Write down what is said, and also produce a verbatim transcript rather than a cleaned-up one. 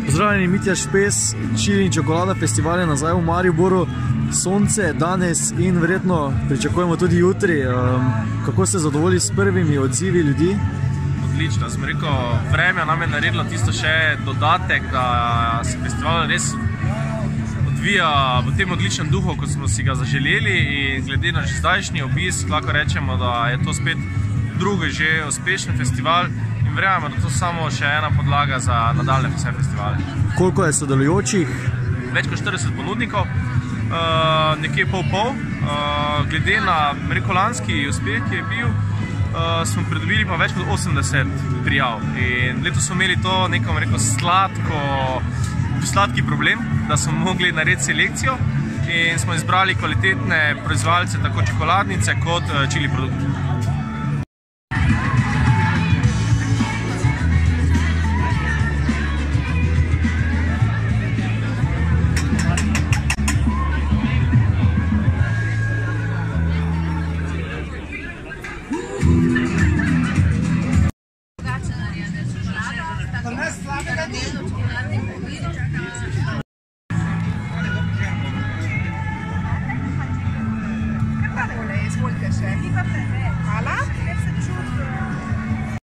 Pozdravljeni, Mitja Špes, Čili in čokolada festival je nazaj v Mariboru. Sonce danes in verjetno pričakujemo tudi jutri. Kako ste zadovoljni s prvimi odzivi ljudi? Odlično, sem rekel, vreme nam je naredilo tisto še dodatek, da se festival res odvija v tem odličnem duhu, kot smo si ga zaželeli, in glede na že zdajšnji obisk lahko rečemo, da je to spet drugi že uspešen festival in verjamemo, da to samo še ena podlaga za nadaljne vse festivale. Koliko je sodelujočih? Več kot štirideset ponudnikov, uh, nekje pol-pol. Uh, glede na lanski uspeh, ki je bil, uh, smo pridobili pa več kot osemdeset prijav. In letos smo imeli to neko, rekel, sladko, sladki problem, da smo mogli narediti selekcijo in smo izbrali kvalitetne proizvajalce, tako čokoladnice kot uh, čili produkte. Che parole, svolta,